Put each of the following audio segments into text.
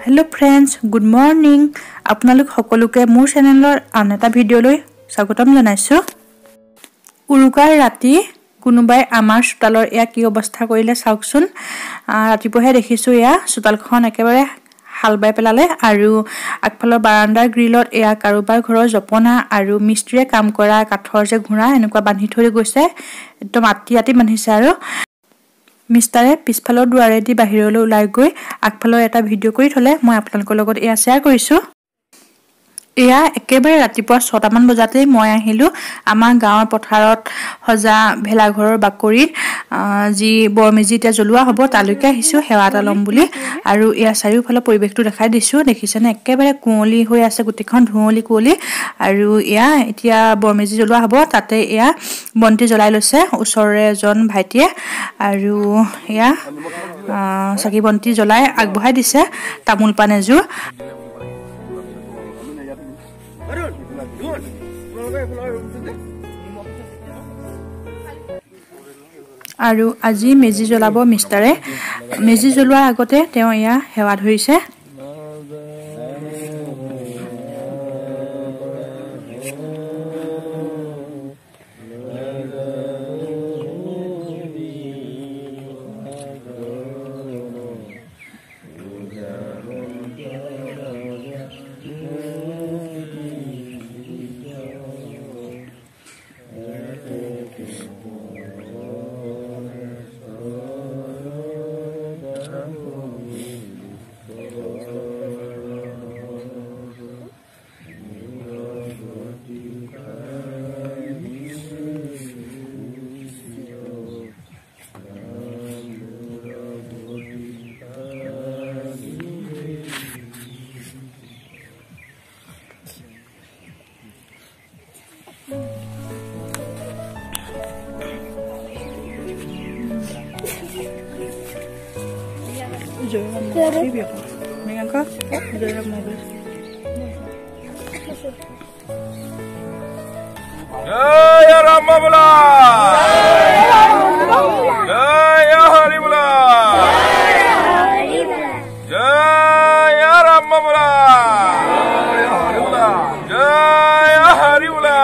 Hello friends good morning आपनालोक सकलोके मोर चेनेलर आन एटा भिडिओলৈ स्वागतम जनाइছো उरुकार राति कोনোবাই আমাৰ চোতালৰ ইয়া কি অৱস্থা কৰিলে চাওকচোন ৰাতিপুৱাহে দেখিছো ইয়া চোতালখন একেবাৰে হাল বাই পেলালে আৰু আগফালৰ বাৰান্দাৰ গ্ৰিলত ইয়া কাৰোবাৰ ঘৰৰ জপনা আৰু মিস্ত্ৰীয়ে কাম কৰা কাঠৰ যে ঘোঁৰা এনেকুৱা বান্ধি থৈ গৈছে একদম আটি বান্ধিছে আৰু মিস্তাৰে পিছফালৰ দুৱাৰেদি বাহিৰলৈ ওলাই গৈ আগফালৰ এটা ভিডিও কৰি থলে মই আপোনালোকৰ লগত এয়া শেয়াৰ কৰিছো এয়া একেবাৰে ৰাতিপুৱা 6টা মান বজাতে মই আহিলো আমাৰ গাঁৱৰ পথাৰত হজা ভেলাঘৰৰ বাকৰিত যি বৰমেজিতে জ্বলোৱা হ'ব তালৈকে আহিছো হেৱা এটা লম বুলি আৰু এয়া চাৰিওফালৰ পৰিবেশটো দেখাই দিছো দেখিছেনে একেবাৰে কুঁৱলী হৈ আছে গুটিখন ধুঁৱলী কুঁৱলী আৰু এয়া এতিয়া বৰমেজি জ্বলোৱা হ'ব তাতে এয়া বন্তি জ্বলাই লৈছে ওচৰৰে এজন ভাইটিয়ে আৰু এয়া চাকি বন্তি জ্বলাই আগবঢ়াই দিছে তামুল পান এজোৰ আৰু আজি মেজি জ্বলাব মিস্তাৰে মেজি জ্বলোৱাৰ আগতে তেওঁ ইয়া হেৱা ধৰিছে जय राम बोला जय हरि बोला जय राम बोला जय हरि बोला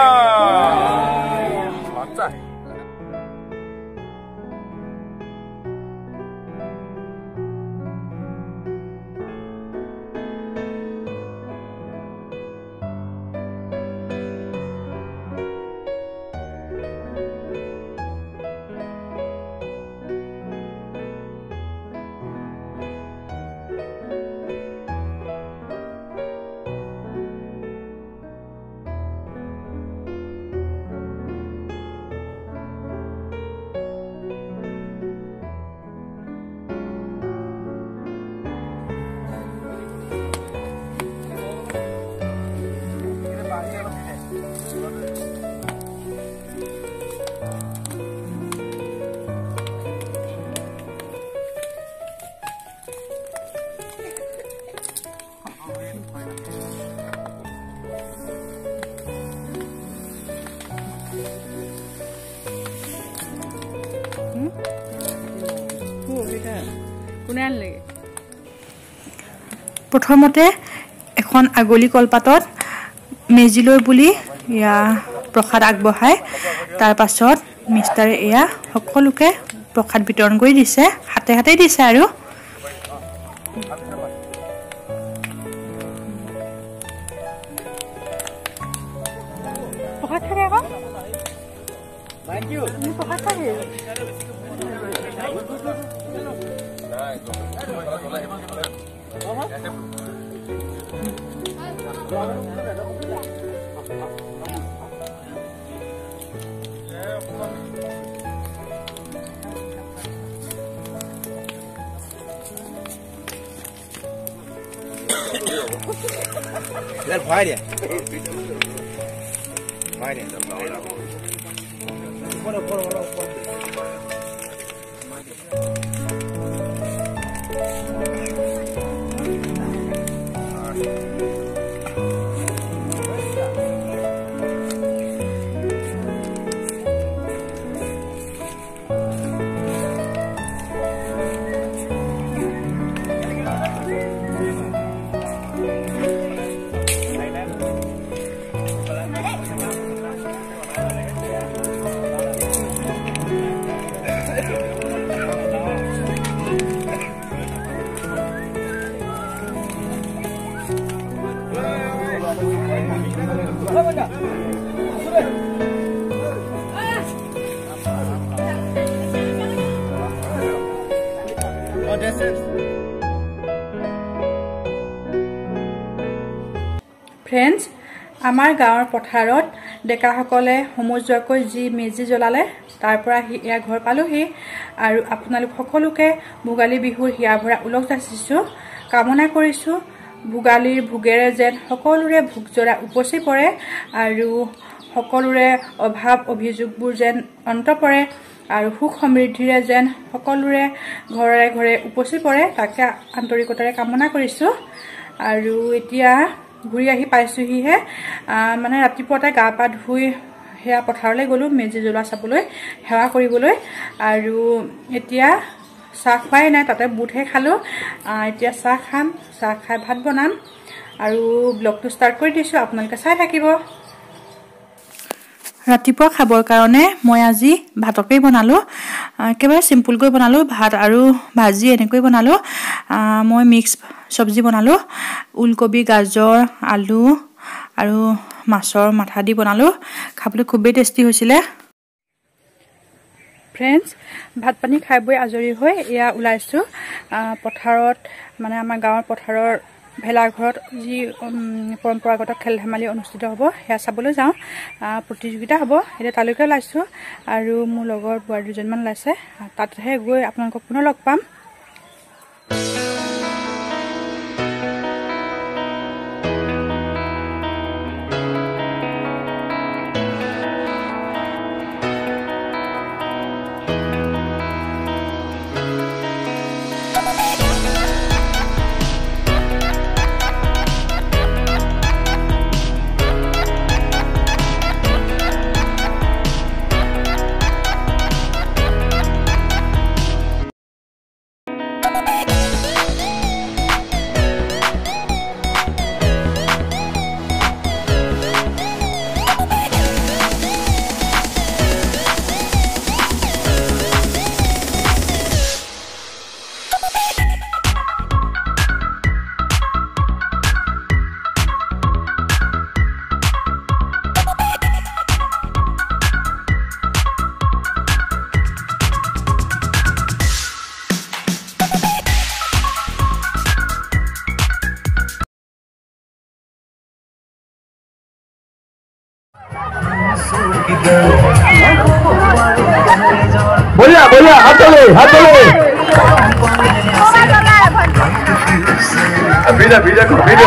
প্ৰথমতে এখন আগলি কলপাতত মেজিলৈ বুলি ইয়া প্ৰসাদ আগবঢ়াই তাৰ পাছত মিস্তাৰে এয়া সকলোকে প্ৰসাদ বিতৰণ কৰি দিছে হাতে হাতে দিছে আৰু প্ৰসাদ থাকে আকৌ থ্যাংক ইউ প্ৰসাদ থাকে यार भाई रे ফ্ৰেণ্ডছ, আমাৰ গাঁৱৰ পথাৰত ডেকাসকলে সমজুৱাকৈ যি মেজি জ্বলালে তাৰ পৰা এয়া ঘৰ পালোহি আৰু আপোনালোক সকলোকে ভোগালী বিহুৰ হিয়া ভৰা উলগ যাচিছোঁ। কামনা কৰিছোঁ ভোগালীৰ ভোগেৰে যেন সকলোৰে ভোগ জৰা উপচি পৰে আৰু সকলোৰে অভাৱ অভিযোগবোৰ যেন অন্ত পৰে আৰু সুখ সমৃদ্ধিৰে যেন সকলোৰে ঘৰে ঘৰে উপচি পৰে, তাকে আন্তৰিকতাৰে কামনা কৰিছোঁ। আৰু এতিয়া ঘূৰি আহি পাইছোঁহিহে, মানে ৰাতিপুৱাতে গা পা ধুই সেয়া পথাৰলৈ গ'লোঁ মেজি জ্বলোৱা চাবলৈ, সেৱা কৰিবলৈ। আৰু এতিয়া চাহ খোৱাই নাই, তাতে বুটহে খালোঁ। এতিয়া চাহ খাম, চাহ খাই ভাত বনাম আৰু ব্লগটো ষ্টাৰ্ট কৰি দিছোঁ, আপোনালোকে চাই থাকিব। ৰাতিপুৱা খাবৰ কাৰণে মই আজি ভাতকেই বনালোঁ, একেবাৰে চিম্পুলকৈ বনালোঁ, ভাত আৰু ভাজি এনেকৈ বনালোঁ। মই মিক্স চব্জি বনালোঁ, ওলকবি, গাজৰ, আলু আৰু মাছৰ মাথা দি বনালোঁ। খাবলৈ খুবেই টেষ্টি হৈছিলে। ফ্ৰেণ্ডছ, ভাত পানী খাই বৈ আজৰি হৈ এয়া ওলাইছোঁ পথাৰত, মানে আমাৰ গাঁৱৰ পথাৰৰ ভেলাঘৰত যি পৰম্পৰাগত খেল ধেমালি অনুষ্ঠিত হ'ব সেয়া চাবলৈ যাওঁ। প্ৰতিযোগিতা হ'ব, এতিয়া তালৈকে ওলাইছোঁ আৰু মোৰ লগৰ বোৱাৰী দুজনমান ওলাইছে, তাতহে গৈ আপোনালোকক পুনৰ লগ পাম। बढ़िया बढ़िया, हाथ चले वीडियो वीडियो वीडियो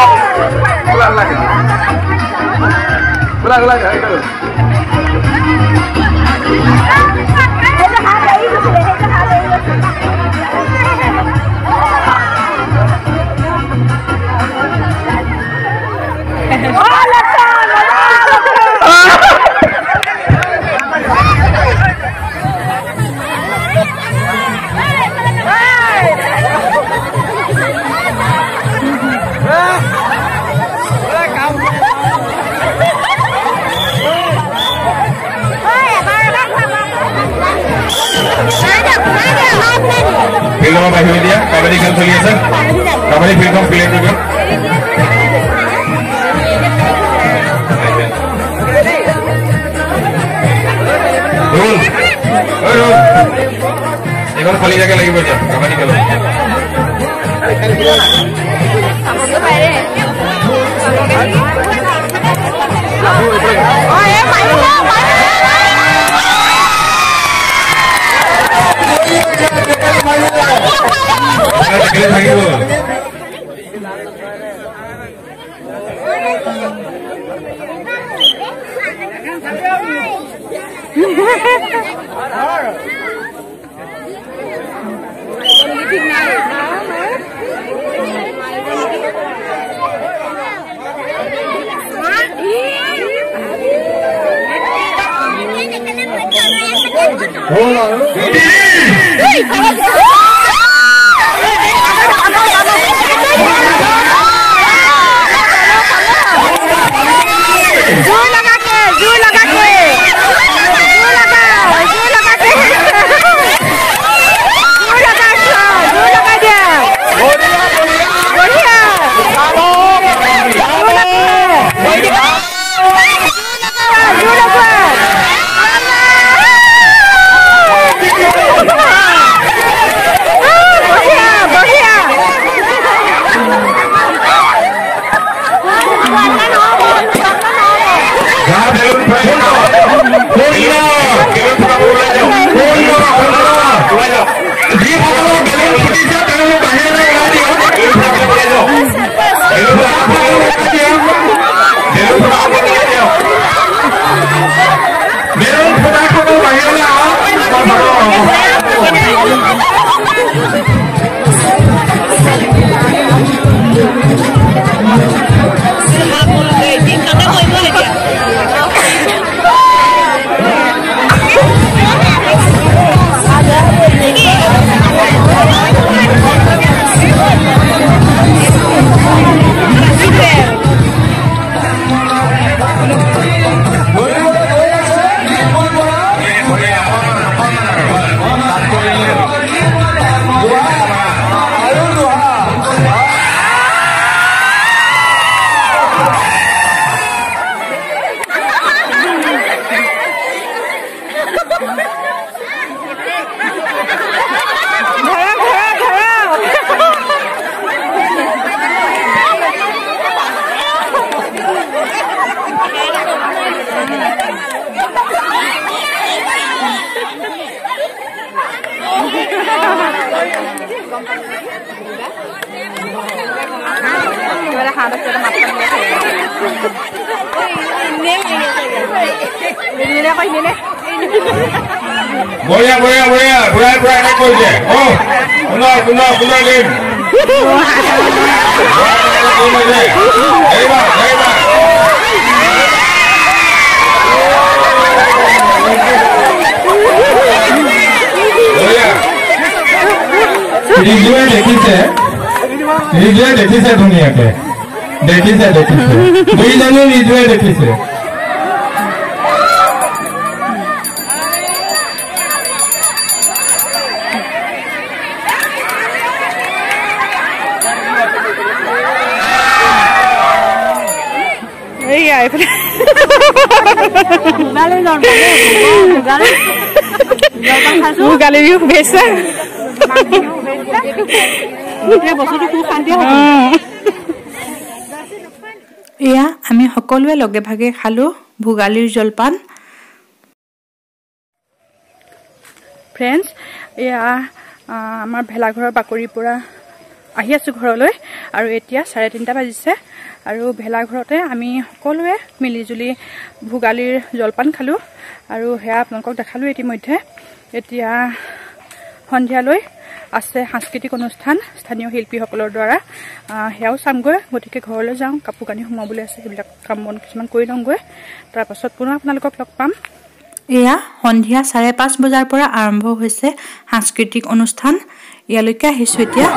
ফিল্ডৰ বাহিৰ দিয়া কাবাডী খেল চলি আছে, কাবাডী ফিল্ডখন ক্লিয়াৰ কৰিব। এইখন খালী জেগা লাগিব এতিয়া কাবাডী খেল। Boya, enak kau je. Oh, benar game. Hebat. Boya. Video देखिसे दुनिया के देखिसे दुई जने video देखिसे এয়া আমি সকলোৱে লগে ভাগে খালো ভোগালীৰ জলপান। ফ্ৰেণ্ডছ, এয়া আমাৰ ভেলাঘৰৰ বাকৰিৰ পৰা আহি আছো ঘৰলৈ আৰু এতিয়া 3:30 বাজিছে আৰু ভেলাঘৰতে আমি সকলোৱে মিলিজুলি ভোগালীৰ জলপান খালো আৰু হেয়া আপোনালোকক দেখালো ইতিমধ্যে। এতিয়া সন্ধিয়ালৈ আছে সাংস্কৃতিক অনুষ্ঠান স্থানীয় শিল্পীসকলৰ দ্বাৰা, সেয়াও চামগৈ। গতিকে ঘৰলৈ যাওঁ, কাপোৰ কানি সোমাবলৈ আছে, সেইবিলাক কাম বন কিছুমান কৰি লওঁগৈ, তাৰপাছত পুনৰ আপোনালোকক লগ পাম। এয়া সন্ধিয়া 5:30 বজাৰ পৰা আৰম্ভ হৈছে সাংস্কৃতিক অনুষ্ঠান। ইয়ালৈকে আহিছো এতিয়া।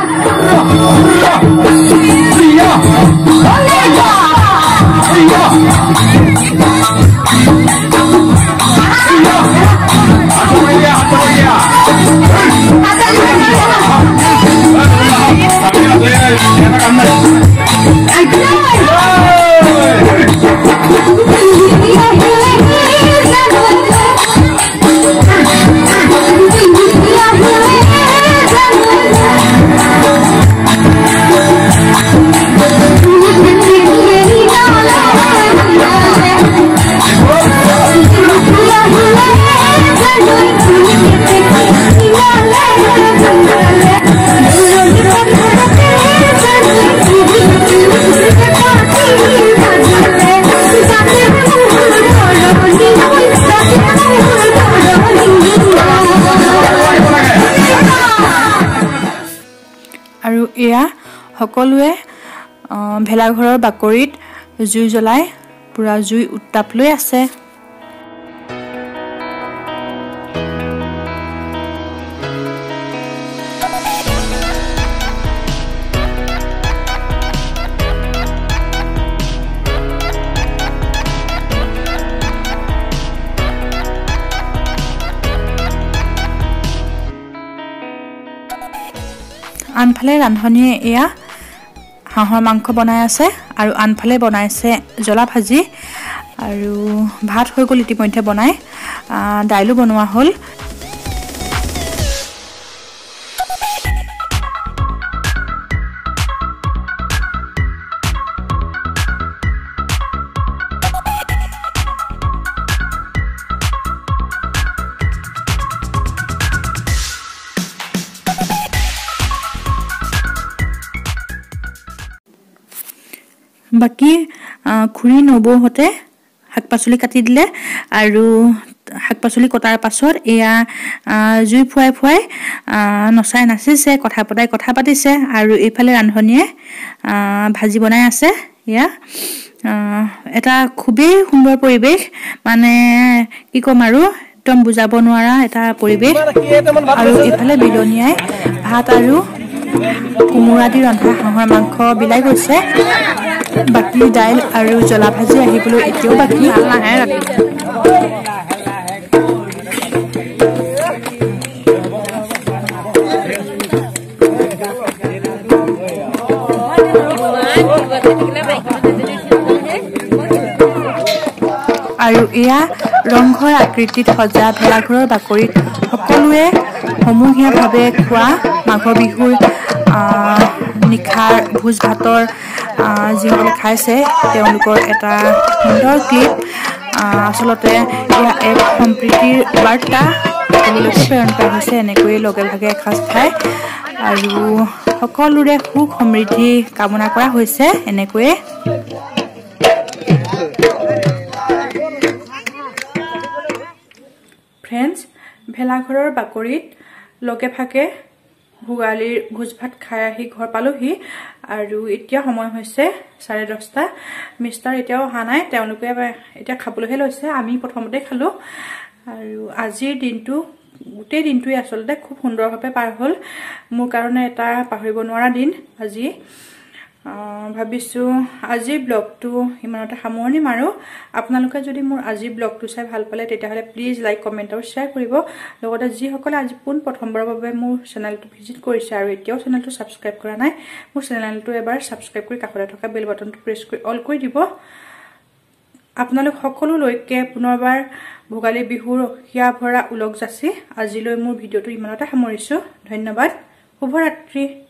আৰু এয়া সকলোৱে ভেলাঘৰৰ বাকৰিত জুই জ্বলাই পুৰা জুই উত্তাপ লৈ আছে। আনফালে ৰান্ধনীয়ে এয়া হাঁহৰ মাংস বনাই আছে আৰু আনফালে বনাইছে জ্বলা ভাজি আৰু ভাত হৈ গ'ল ইতিমধ্যে বনাই, দাইলো বনোৱা হ'ল। বাকি খুৰী নবৌহঁতে শাক পাচলি কাটি দিলে আৰু শাক-পাচলি কটাৰ পাছত এয়া জুই ফুৱাই ফুৱাই নচাই নাচিছে, কথা পাতিছে আৰু এইফালে ৰান্ধনীয়ে ভাজি বনাই আছে। এয়া এটা খুবেই সুন্দৰ পৰিৱেশ, মানে কি ক'ম আৰু একদম বুজাব নোৱাৰা এটা পৰিৱেশ। আৰু এইফালে বিলনীয়াই ভাত আৰু কোমোৰা দি ৰন্ধা হাঁহৰ মাংস বিলাই গৈছে। বাকী দাইল আৰু জ্বলা ভাজি আহিবলৈ এতিয়াও বাকী। আৰু এয়া ৰংঘৰ আকৃতিত সজা ভেলাঘৰৰ বাকৰিত সকলোৱে সমূহীয়াভাৱে খোৱা মাঘৰ বিহুৰ নিশাৰ ভোজ ভাতৰ যিসকলে খাইছে তেওঁলোকৰ এটা সুন্দৰ ক্লিপ। আচলতে এয়া এক সম্প্ৰীতিৰ বাৰ্তা সকলোলৈকে প্ৰেৰণ কৰা হৈছে। এনেকৈয়ে লগে ভাগে এসাঁজ খাই আৰু সকলোৰে সুখ সমৃদ্ধি কামনা কৰা হৈছে। এনেকৈয়ে ফ্ৰেণ্ডছ, ভেলাঘৰৰ বাকৰিত লগে ভাগে ভোগালীৰ ভোজ ভাত খাই আহি ঘৰ পালোহি আৰু এতিয়া সময় হৈছে 10:30। মিষ্টাৰ এতিয়াও অহা নাই, তেওঁলোকে এতিয়া খাবলৈহে লৈছে। আমি প্ৰথমতে খালো আৰু আজিৰ দিনটো গোটেই দিনটোৱে আচলতে খুব সুন্দৰভাৱে পাৰ হ'ল। মোৰ কাৰণে এটা পাহৰিব নোৱাৰা দিন আজি। ভাবিছো আজিৰ ব্লগটো ইমানতে সামৰণি মাৰো। আপোনালোকে যদি মোৰ আজিৰ ব্লগটো চাই ভাল পালে তেতিয়াহ'লে প্লিজ লাইক, কমেণ্ট আৰু শ্বেয়াৰ কৰিব। লগতে যিসকলে আজি প্ৰথমবাৰৰ বাবে মোৰ চেনেলটো ভিজিট কৰিছে আৰু এতিয়াও চেনেলটো ছাবস্ক্ৰাইব কৰা নাই, মোৰ চেনেলটো এবাৰ ছাবস্ক্ৰাইব কৰি কাষতে থকা বেল বাটনটো প্ৰেছ কৰি অল কৰি দিব। আপোনালোক সকলোলৈকে পুনৰবাৰ ভোগালী বিহুৰ হিয়া ভৰা উলগ যাচি আজিলৈ মোৰ ভিডিঅ'টো ইমানতে সামৰিছো। ধন্যবাদ, শুভৰাত্ৰি।